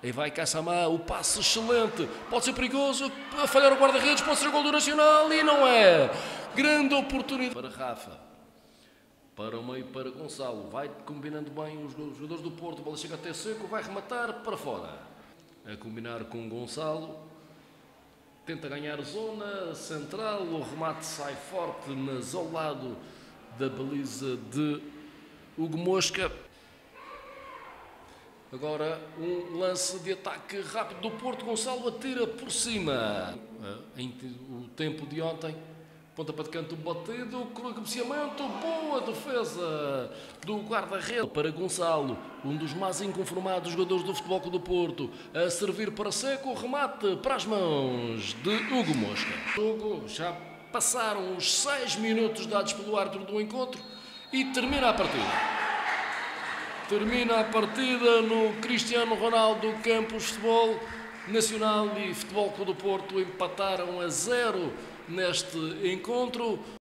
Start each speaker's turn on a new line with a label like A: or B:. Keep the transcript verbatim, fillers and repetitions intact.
A: Aí vai Kassamá, o passe excelente. Pode ser perigoso, a falhar o guarda-redes, pode ser o gol do Nacional e não é. Grande oportunidade para Rafa. Para o meio, para Gonçalo. Vai combinando bem os jogadores do Porto. A bola chega até seco, vai rematar para fora. A combinar com Gonçalo. Tenta ganhar zona central. O remate sai forte, mas ao lado da baliza de Hugo Mosca. Agora um lance de ataque rápido do Porto. Gonçalo atira por cima. O tempo de ontem. Pontapé de canto batido. Cabeceamento. Boa defesa do guarda-redes para Gonçalo. Um dos mais inconformados jogadores do Futebol Clube do Porto. A servir para Seco. Remate para as mãos de Hugo Mosca. Hugo, já passaram os seis minutos dados pelo árbitro do encontro. E termina a partida. Termina a partida no Cristiano Ronaldo Campos. Futebol Nacional e Futebol Clube do Porto empataram a zero neste encontro.